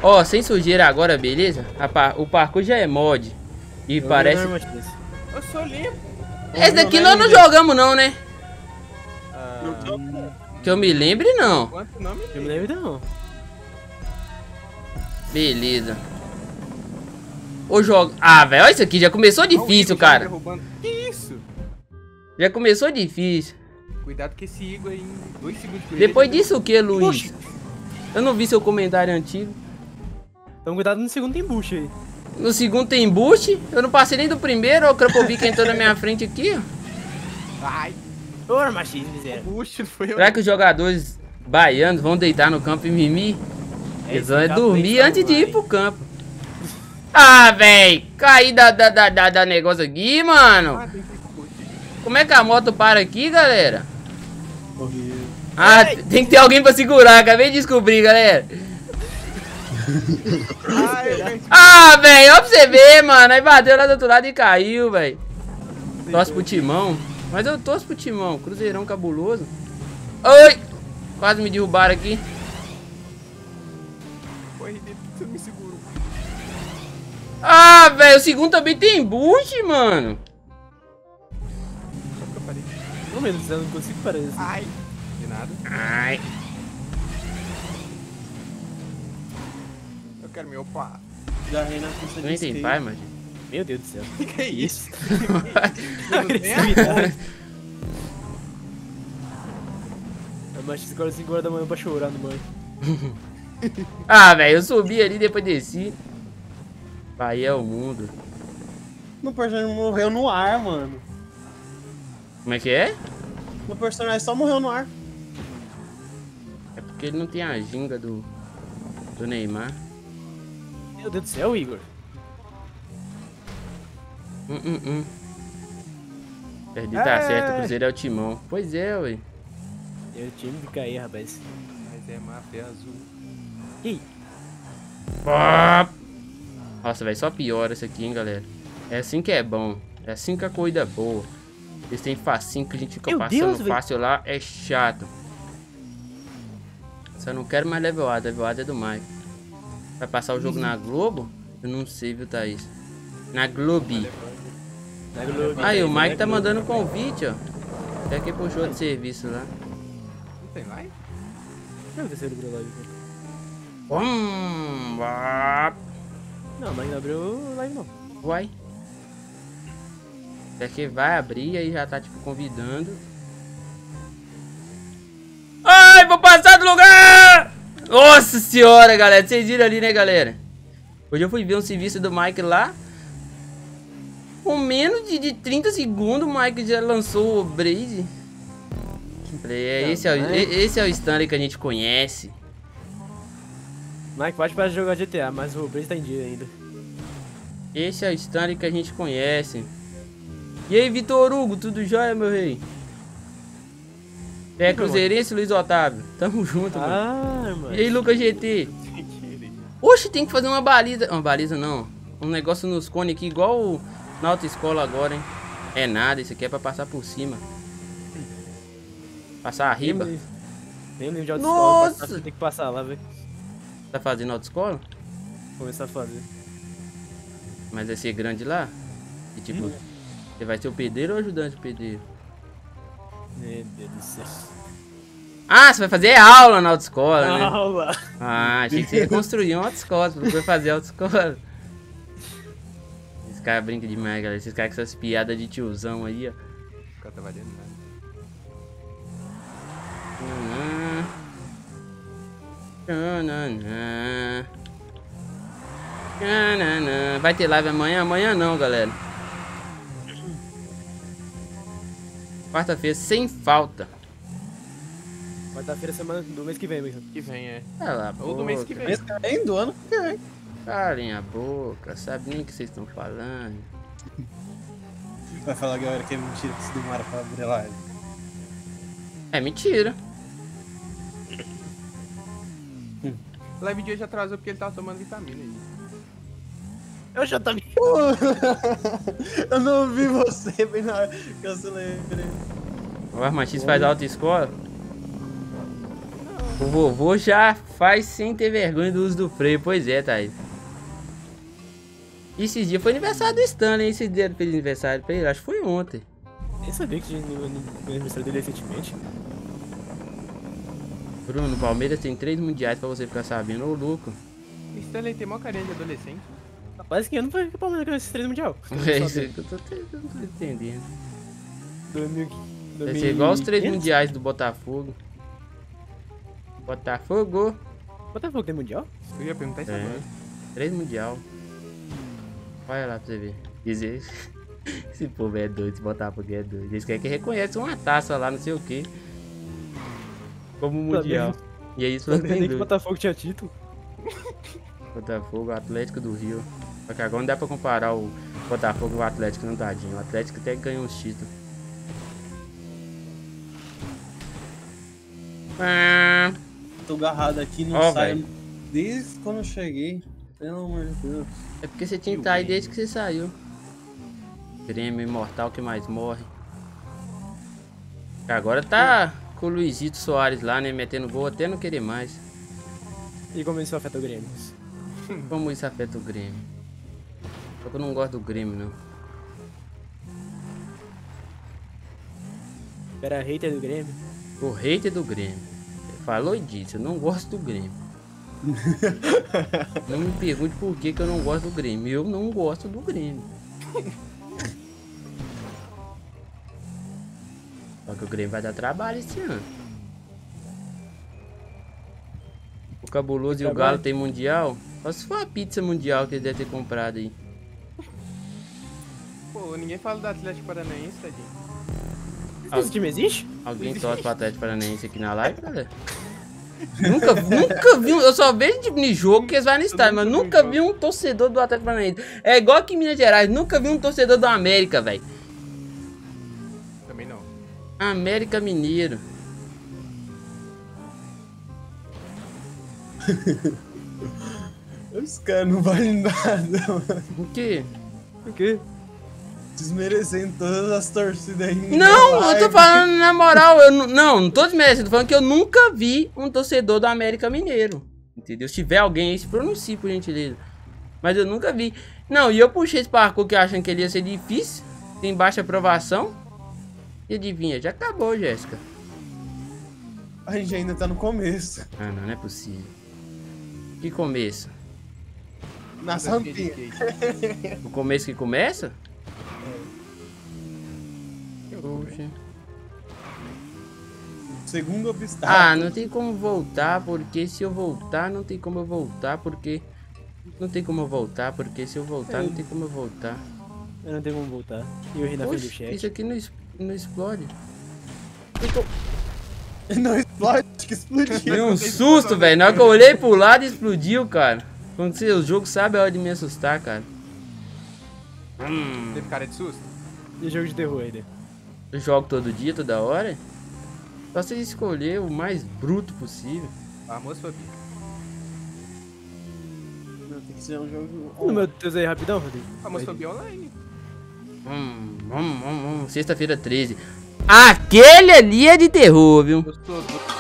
Ó, sem sujeira agora, beleza? O parkour já é mod. E parece... Eu sou limpo. Esse daqui nós não jogamos não, né? Não. Que eu me lembre, não. Quanto nome? Eu me lembro não. Beleza. O jogo... Ah, velho, olha isso aqui. Já começou difícil, cara. Que isso? Já começou difícil. Cuidado que esse Igor aí em 2 segundos. Depois disso o que, Luiz? Eu não vi seu comentário antigo. Então cuidado no segundo embuste aí. No segundo tem boost. Eu não passei nem do primeiro. Ó, o Krapovic entrou na minha frente aqui, ó. Ai. Ô, machismo, miséria. Puxa, foi eu. Será que os jogadores baianos vão deitar no campo e mimir? Eles vão dormir antes de ir pro campo. Ah, velho. Caí da negócio aqui, mano. Como é que a moto para aqui, galera? Ah, tem que ter alguém pra segurar. Acabei de descobrir, galera. Ah, velho. Ó pra você ver, mano. Aí bateu lá do outro lado e caiu, velho. Torce pro Timão. Mas eu torço pro Timão. Cruzeirão cabuloso. Oi. Quase me derrubaram aqui. Você me segurou. Ah, velho. O segundo também tem boost, mano. Não mesmo, eu não consigo parar isso. Ai. De nada. Ai. Eu quero me upar. Da Reina custa Nem tem pai, mano. Meu Deus do céu. Que isso? Agressividade. Mas 5 horas, 5 horas da manhã pra chorar no banho. Ah, velho. Eu subi ali, depois desci. Bahia é o mundo. Meu personagem morreu no ar, mano. Como é que é? Meu personagem só morreu no ar. É porque ele não tem a ginga do Neymar. Meu Deus do céu, Igor. Perdi, tá certo. O Cruzeiro é o Timão. Pois é, ué. Eu time fica aí, rapaz. Mas é máfia azul. Ih. Nossa, velho, só piora isso aqui, hein, galera. É assim que é bom. É assim que a corrida é boa. Eles têm facinho que a gente fica passando fácil lá. É chato. Só não quero mais level A. Level A é do Mike. Vai passar o jogo na Globo? Eu não sei, viu, Thaís? Na Globo. Aí, o Mike tá mandando convite, ó. Até que puxou de serviço lá. Não tem live? Não é o terceiro abriu live. Não, mas não abriu live não. Uai. Até que vai abrir e aí já tá tipo convidando. Ai, vou passar do lugar! Nossa senhora, galera. Vocês viram ali, né, galera? Hoje eu fui ver um serviço do Mike lá. Com menos de 30 segundos, o Mike já lançou o Blaze. Esse é o Stanley que a gente conhece. Mike pode parar de jogar GTA, mas o Blaze tá em dia ainda. Esse é o Stanley que a gente conhece. E aí, Vitor Hugo, tudo jóia, meu rei? É Cruzeirense, Luiz Otávio. Tamo junto, mano. E aí, Lucas GT? Oxe, tem que fazer uma baliza. Uma baliza não. Um negócio nos cones aqui, igual na autoescola agora, hein? É nada, isso aqui é pra passar por cima. Passar a riba? Nem livro de autoescola. Nossa! Tem que passar lá, velho. Tá fazendo autoescola? Começar a fazer. Mas vai ser grande lá? E tipo, você vai ser o pedreiro ou ajudante do pedreiro? Meu Deus do céu. Ah, você vai fazer aula na autoescola, né? Aula! Ah, achei que você ia construir uma autoescola, você foi fazer autoescola. Esse cara brinca demais, galera. Esses caras com essas piadas de tiozão aí, ó. O cara tá valendo nada. Vai ter live amanhã? Amanhã não, galera. Quarta-feira sem falta. Quarta-feira, semana do mês que vem, mesmo. Que vem, é. Cala a Ou do mês que boca. vem. Esse cara é do ano que vem. Calem a boca, sabe nem o que vocês estão falando. Vai falar, galera, que é mentira que se demora pra abrir live. É mentira. Live de hoje atrasou porque ele tava tomando vitamina aí. Eu já tava... Eu não ouvi você bem na hora que eu se lembrei. O Armachis faz autoescola? Não. O vovô já faz sem ter vergonha do uso do freio. Pois é, Thaís. Esses dias foi aniversário do Stanley. Esse dia ele fez aniversário pra ele. Acho que foi ontem. Nem sabia que tinha aniversário dele recentemente. Bruno, o Palmeiras tem 3 mundiais pra você ficar sabendo. Ô, louco. Stanley tem mó carinha de adolescente. Rapaz, que ano foi que o Palmeiras ganhou esses 3 mundial? É isso aí que eu tô entendendo. 2000. Vai ser igual os 3 mundiais do Botafogo. Botafogo. Botafogo tem mundial? Eu ia perguntar isso É. agora. 3 mundial. Olha lá pra você ver. Dizer. Esse povo é doido, esse Botafogo é doido. Eles querem que reconheça uma taça lá, não sei o que. Como mundial. E é isso, Eu não tem nem que o doido. Botafogo tinha título. Botafogo, Atlético do Rio. Só que agora não dá pra comparar o Botafogo e o Atlético, não, tadinho. O Atlético até ganhou uns títulos. Ah, Tô agarrado aqui, não Ó, saio velho. desde quando eu cheguei. Pelo amor de Deus. é porque você tinha que estar aí desde que você saiu. Grêmio imortal que mais morre. Agora tá com o Luizito Soares lá, né? Metendo gol até não querer mais. E como isso afeta o Grêmio? Como isso afeta o Grêmio? Só que eu não gosto do Grêmio, não. Era hater do Grêmio. O hater do Grêmio. Falou e disse, eu não gosto do Grêmio. Não me pergunte por que eu não gosto do Grêmio. Eu não gosto do Grêmio. Só que o Grêmio vai dar trabalho esse ano. O Cabuloso e o Galo tem mundial? Só se for a pizza mundial que ele deve ter comprado aí. Pô, ninguém fala do Atlético Paranaense, tadinho. Esse time existe? Alguém torce pro Atlético Paranaense aqui na live, galera? Nunca vi, eu só vejo tipo de jogo que eles vão no estádio, mas nunca vi um torcedor do Atlético Paranaense. É igual aqui em Minas Gerais, nunca vi um torcedor do América, velho. Também não. América Mineiro. Os caras não valem nada, mano. O quê? O quê? Desmerecendo todas as torcidas aí. Não, eu tô falando na moral, não tô desmerecendo, tô falando que eu nunca vi um torcedor do América Mineiro. Entendeu? Se tiver alguém aí, se pronuncie, por gentileza. Mas eu nunca vi. Não, e eu puxei esse parkour que achando que ele ia ser difícil, tem baixa aprovação. E adivinha, já acabou, Jéssica. A gente ainda tá no começo. Ah, não é possível. Que começo? Na rampinha. O começo que começa? Poxa. Segundo Ah, obstáculo. não tem como voltar, porque se eu voltar, não tem como eu voltar, porque... Não tem como eu voltar, porque se eu voltar, não tem como eu voltar. Eu não tenho como voltar. E eu ri na frente do Poxa, chat. isso aqui não explode. Não explode, que explodiu. Deu um susto, velho. Na hora que eu olhei pro lado, explodiu, cara. Quando você, o jogo sabe a hora de me assustar, cara. Teve cara de susto? E jogo de terror ainda. Eu jogo todo dia, toda hora. Só você escolher o mais bruto possível. Famosfobia. Não, tem que ser um jogo. No meu Deus aí, rapidão, Rodrigo. Famosfobia online. Sexta-feira 13. Aquele ali é de terror, viu? Gostou do...